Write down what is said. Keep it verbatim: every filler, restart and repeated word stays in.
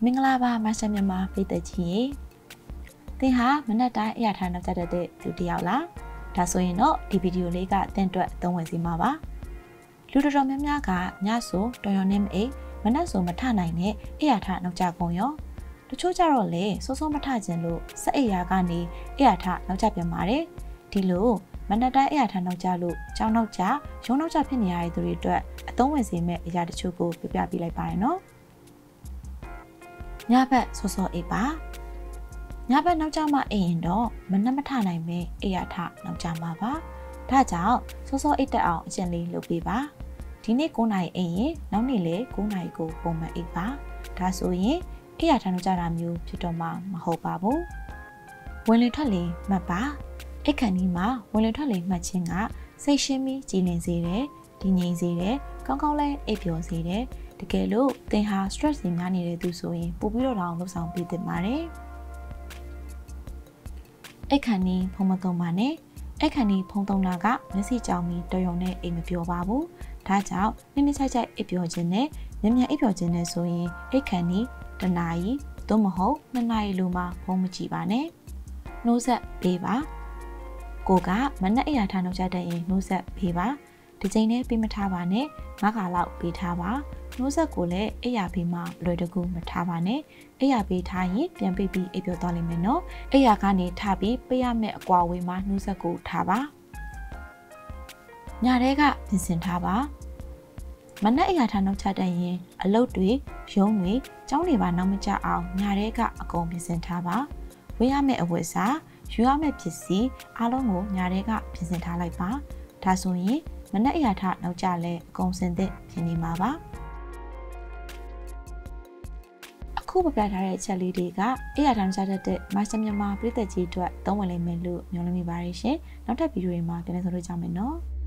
မင်္ဂလာပါမဆင်မြန်မာပြည်သက်ကြီးသင်ဟာမနက်တိုင်းအရာထားနောက်ကျတဲ့သူတယောက်လားဒါဆိုရင်တော့ဒီဗီဒီယိုလေးကသင်အတွက်အသုံးဝင်စီမှာပါလူတော်တော်များများကညဆိုတော်တော်နဲ့မအိပ်မနက်ဆိုမထနိုင်နဲ့အရာထားနောက်ကျကုန်ရောတချို့ကြတော့လေစိုးစိုးမထခြင်းလို့စက်အရာကနေအရာထားနောက်ကျပြန်ပါတယ်ဒီလိုမနက်တိုင်းအရာထားနောက်ကျလို့ကြောင်းနောက်ကျရုံးနောက်ကျဖြစ်နေရတဲ့သူတွေအတွက်အသုံးဝင်စေမယ့်အရာတချို့ကိုပြပြပေးလိုက်ပါရနော်ညဘက်စောစောအိပ်ပါညဘက်နောက်ကျမှအိပ်ရင်တော့မနှက်မထနိုင်ပဲအိပ်ရထနောက်ကျမှာပါဒါကြောင့်စောစောအိပ်တက်အောင်အကျင့်လေးလုပ်ပေးပါဒီနေ့9နာရီအိပ်ရင်နောက်နေ့လေ9နာရီကိုပုံမှန်အိပ်ပါဒါဆိုရင်အိပ်ရထနောက်ကျတာမျိုးဖြစ်တော့မှမဟုတ်ပါဘူးဝင်လေထွက်လေမှတ်ပါအိပ်ခန်းဒီမှာဝင်လေထွက်လေမှတ်ခြင်းကစိတ်ရှင်းပြီးကြည်လင်စေတယ်ဒီငြိမ်စေတယ်ကောင်းကောင်းလဲအိပ်ပျော်စေတယ်တကယ်လို့သင်ဟာ stress တွေများနေတဲ့သူဆိုရင်ပို့ပြီးတော့တောင်လှုပ်ဆောင်ပေးသင့်ပါတယ်အိတ်ခမ်းနီးဖုံမသုံးပါနဲ့အိတ်ခမ်းနီးဖုံသုံးတာကမျက်စိကြောင်ပြီးတော်ရုံနဲ့အိမ်မပျော်ပါဘူးဒါကြောင့်နည်းနည်းချိုက်ချိုက်အိပ်ပျော်ခြင်းနဲ့ညံ့ညံ့အိပ်ပျော်ခြင်းနဲ့ဆိုရင်အိတ်ခမ်းနီးတစ်နာရီသို့မဟုတ်နှစ်နာရီလိုမှဖုံးမကြည့်ပါနဲ့နှိုးဆက်ပေးပါကိုကမနက်အရာထားနှုတ်ချက်တဲ့ရင်နှိုးဆက်ပေးပါဒီချိန်နဲ့ပေးမထားပါနဲ့ငါးခါလောက်ပေးထားပါနှိုးဆက်ကိုလည်းအိယာပေးမှလွယ်တကူမထားပါနဲ့အိယာပေးထားရင်ပြန်ပေးပြီးအိပ်ပျော်သွားလိမ့်မယ်နော်အိယာကနေထားပြီးပေးရမယ့်အကွာဝေးမှာနှိုးဆက်ကိုထားပါညတဲကပြင်ဆင်ထားပါမနက်အိယာထားနှုတ်ချက်တဲ့ရင်အလုပ်တွေရုံးတွေကျောင်းတွေပါနောက်မကျအောင်ညတဲကအကုန်ပြင်ဆင်ထားပါဝေးရမယ့်အဝတ်စားယူရမယ့်ပစ္စည်းအားလုံးကိုညတဲကပြင်ဆင်ထားလိုက်ပါဒါဆိုရင်မနက်အရာထနောက်ကျလဲအကုန်စင်သစ်ဖြစ်နေမှာပါအခုပြပြထားတဲ့အချက်လေးတွေကအရာထနောက်ကျတဲ့မဆင်မြန်မာပြည်သက်ကြီးအတွက်သုံးဝင်လိမ့်မယ်လို့မျှော်လင့်မိပါတယ်ရှင်နောက်ထပ်ဗီဒီယိုတွေမှာပြန်လည်ဆုံတွေ့ကြမယ်နော်